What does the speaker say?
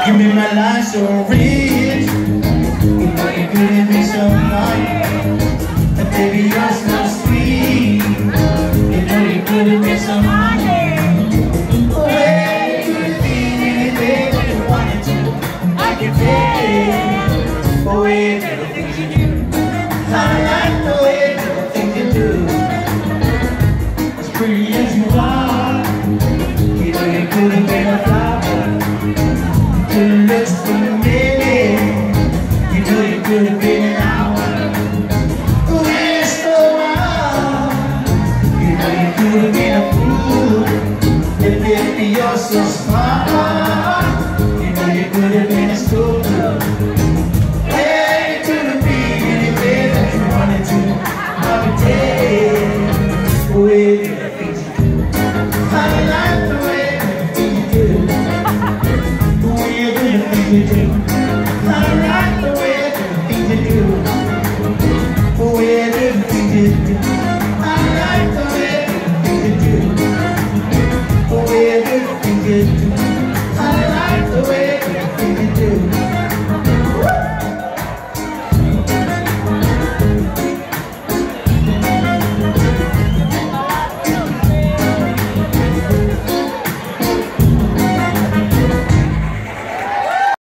You made my life so rich. You know you couldn't be so much. But baby, you're so sweet. You know you couldn't be so much. Well, you could be anything that you wanted to. I can take away the things you do. I like the way the things you do. As pretty as you are, you know you couldn't be a flower. Couldn't look for a minute. You know you could have been an hour. We're so wild. You know you could have been a fool. And baby, you're so smart. You know you could have been a school girl. Hey, you could have been anything that you wanted to. I would take away the things you do. I like the way that you do. The way you do the things you do.